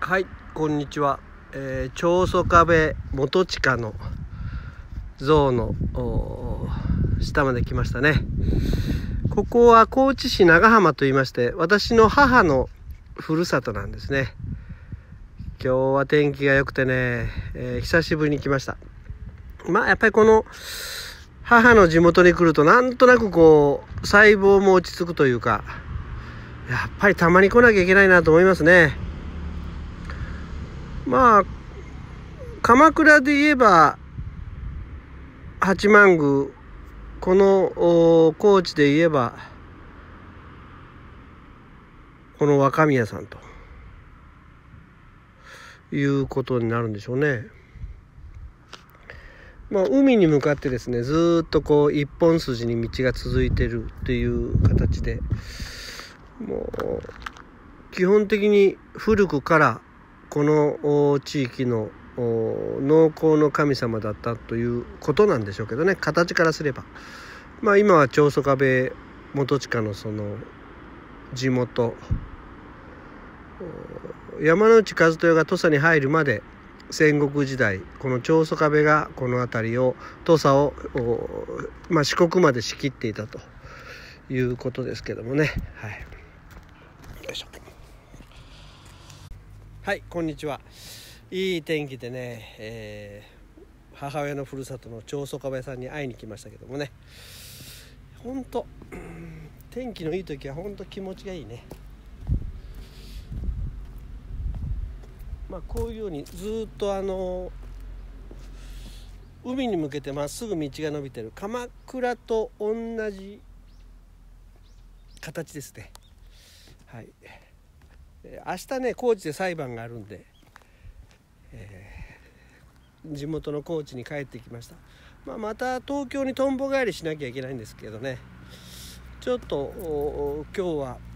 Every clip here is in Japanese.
はい、こんにちは。長宗我部元親の像の下まで来ましたね。ここは高知市長浜と言いまして、私の母のふるさとなんですね。今日は天気が良くてね、久しぶりに来ました。やっぱりこの母の地元に来るとなんとなく細胞も落ち着くというか、やっぱりたまに来なきゃいけないなと思いますね。鎌倉で言えば八幡宮、この高知で言えばこの若宮さんということになるんでしょうね。海に向かってですね、ずっと一本筋に道が続いているという形で、もう基本的に古くからこの地域の農耕の神様だったということなんでしょうけどね、形からすれば。今は長宗我部元親のその地元、山内一豊が土佐に入るまで戦国時代、この長宗我部がこの辺りを土佐を、四国まで仕切っていたということですけどもね。はい、よいしょ。はい、こんにちは。いい天気でね、母親のふるさとの長宗我部さんに会いに来ましたけどもね、本当天気のいい時は本当気持ちがいいね。こういうようにずっと海に向けてまっすぐ道が伸びてる鎌倉と同じ形ですね。はい、明日ね高知で裁判があるんで、地元の高知に帰ってきました。また東京にとんぼ返りしなきゃいけないんですけどね、ちょっと今日は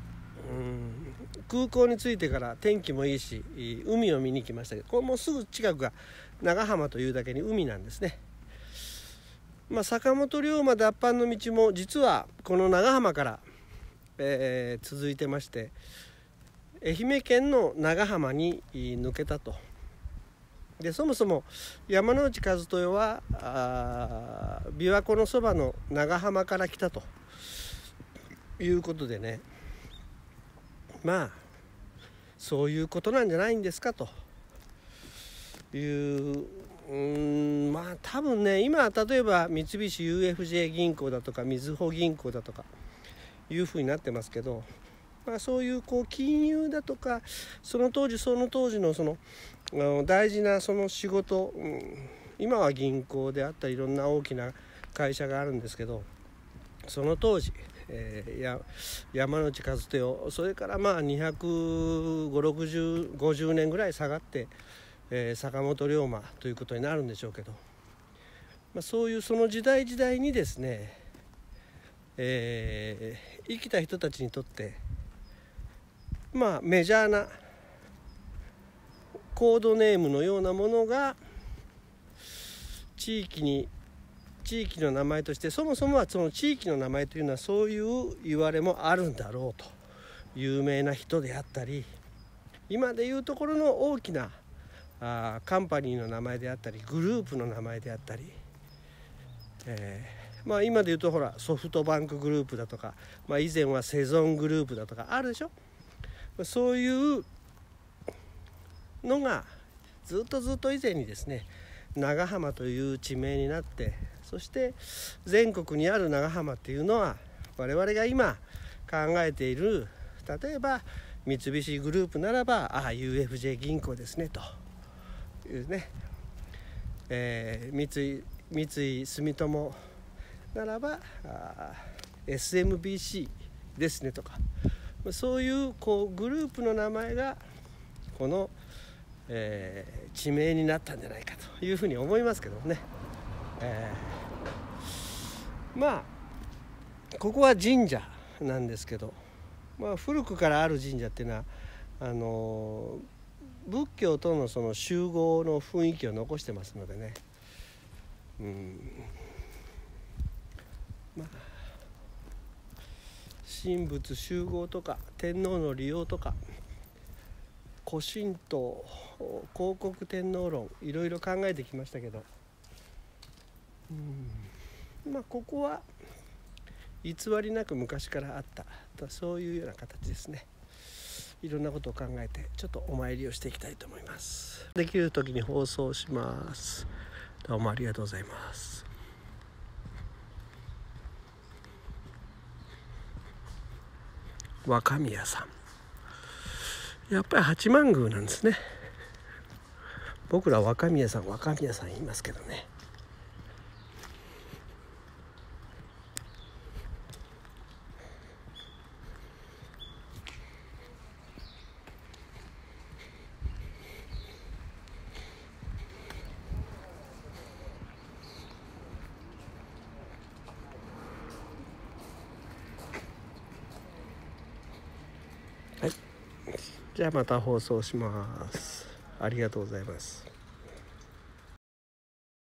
空港に着いてから天気もいいし海を見に来ましたけど、これもうすぐ近くが長浜というだけに海なんですね。坂本龍馬脱藩の道も実はこの長浜から、続いてまして、愛媛県の長浜に抜けたと。でそもそも山内一豊は琵琶湖のそばの長浜から来たということでね、そういうことなんじゃないんですかという多分ね、今例えば三菱 UFJ 銀行だとかみずほ銀行だとかいうふうになってますけど、そういう金融だとかその当時のその大事なその仕事、今は銀行であったりいろんな大きな会社があるんですけど、その当時、山内一豊、それから250-60年ぐらい下がって、坂本龍馬ということになるんでしょうけど、そういうその時代にですね、生きた人たちにとってメジャーなコードネームのようなものが地域の名前として、そもそもはその地域の名前というのはそういう言われもあるんだろうと。有名な人であったり、今でいうところの大きなカンパニーの名前であったり、グループの名前であったり、今でいうとソフトバンクグループだとか、以前はセゾングループだとかあるでしょ。そういうのがずっと以前にですね、長浜という地名になって、そして全国にある長浜っていうのは我々が今考えている、例えば三菱グループならばUFJ 銀行ですねというね、三井住友ならばSMBC ですねとか、そういうグループの名前がこの、地名になったんじゃないかというふうに思いますけどね。ここは神社なんですけど、古くからある神社っていうのは仏教とのその集合の雰囲気を残してますのでね、神仏集合とか天皇の利用とか古神道、広告天皇論、いろいろ考えてきましたけど、ここは偽りなく昔からあったと、そういうような形ですね。いろんなことを考えてちょっとお参りをしていきたいと思います。できる時に放送します。どうもありがとうございます。若宮さん、やっぱり八幡宮なんですね。僕ら若宮さん言いますけどね。はい、じゃあまた放送します。ありがとうございます。